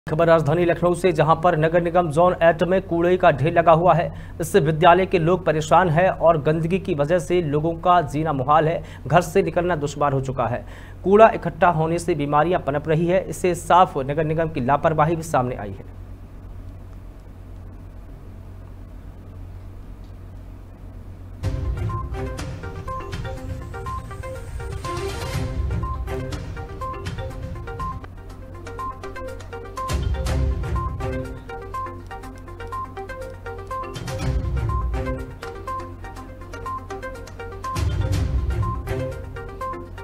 खबर राजधानी लखनऊ से, जहां पर नगर निगम जोन 8 में कूड़े का ढेर लगा हुआ है। इससे विद्यालय के लोग परेशान हैं और गंदगी की वजह से लोगों का जीना मुहाल है। घर से निकलना दुश्वार हो चुका है। कूड़ा इकट्ठा होने से बीमारियां पनप रही है। इससे साफ नगर निगम की लापरवाही भी सामने आई है।